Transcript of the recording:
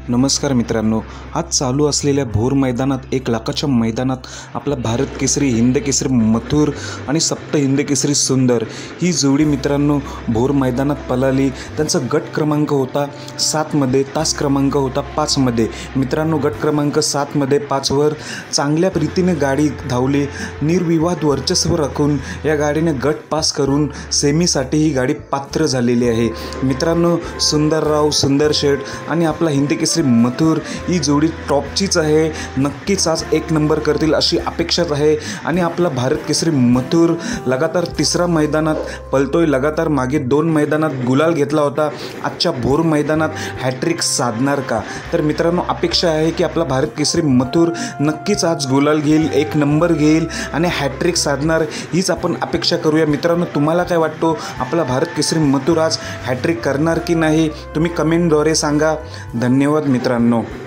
नमस्कार मित्रांनो, आज चालू असलेल्या भोर मैदानात 1 लाखाच्या मैदानात आपला भारत केसरी, हिंद केसरी मथुर आणि सप्त हिंद केसरी सुंदर ही जोडी मित्रांनो भोर मैदानात पळाली। त्यांचा गट क्रमांक होता 7 मध्ये, तास क्रमांक होता 5 मध्ये। मित्रांनो गट क्रमांक 7 मध्ये 5 वर चांगल्या रीतीने गाडी धावली। निर्विवाद वर्चस्व राखून या गाडीने गट पास करून सेमीसाठी ही गाडी पात्र झालेली आहे। मित्रांनो सुंदरराव, सुंदर शेठ आणि आपला हिंद केसरी मथुर ही जोडी टॉपचीच आहे। नक्कीच आज 1 नंबर करतील अशी अपेक्षाच आहे। आणि आपला भारत केसरी मथुर लगातार 3रा मैदानात पळतोय। लगातार मागे 2 मैदानात गुलाल घेतला होता। आजच्या भोर मैदानात हॅट्रिक साधणार का? तर मित्रांनो अपेक्षा आहे की आपला भारत केसरी मथुर नक्कीच आज गुलाल घेईल, 1 नंबर घेईल आणि हॅट्रिक साधणार हीच आपण अपेक्षा करूया। मित्रांनो तुम्हाला काय वाटतो, आपला भारत केसरी मथुर आज हॅट्रिक करणार की नाही? तुम्ही कमेंटद्वारे सांगा। धन्यवाद मित्रांनो।